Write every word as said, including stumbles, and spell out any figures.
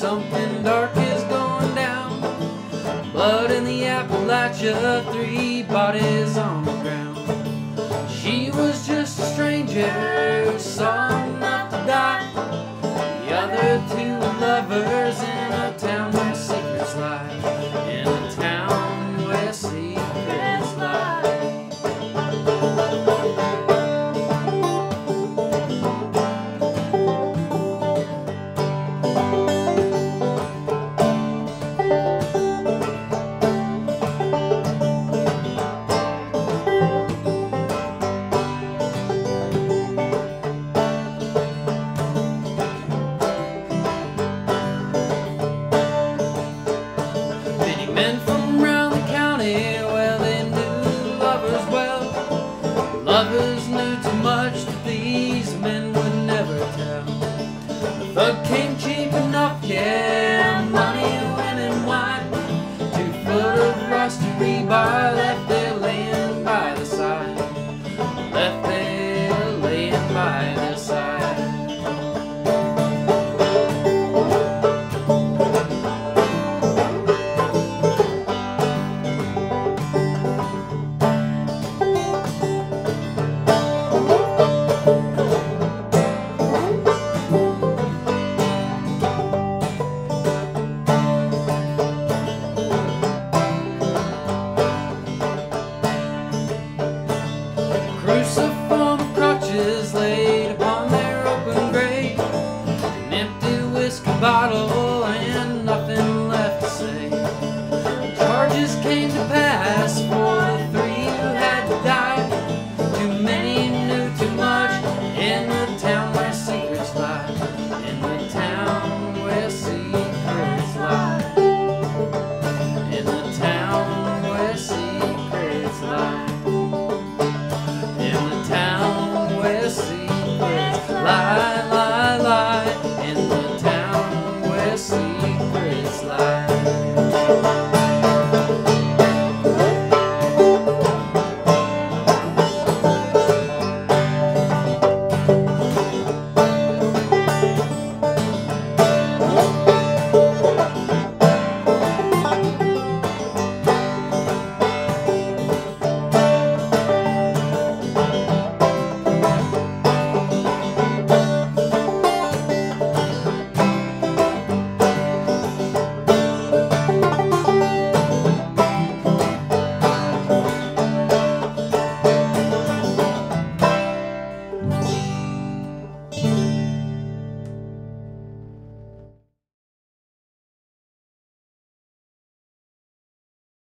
something dark is going down. Blood in the Appalachia, three bodies on the ground. She was just a stranger who saw enough to die. The other two were lovers in a town where secrets lie. In a town where secrets lie. Men from around the county, well, they knew lovers well. Lovers knew too much that these men would never tell. The thug came cheap enough, yeah, money, women, wine. Two foot of rusty rebar left there laying by the side. Left there laying by the side. Cruciform crutches laid upon their open grave, an empty whiskey bottle and nothing left to say. Charges came to pass for the three who had to die. Too many knew too much in the town where secrets lie. In the town where secrets lie. In the town where secrets lie. In the town where secrets lie.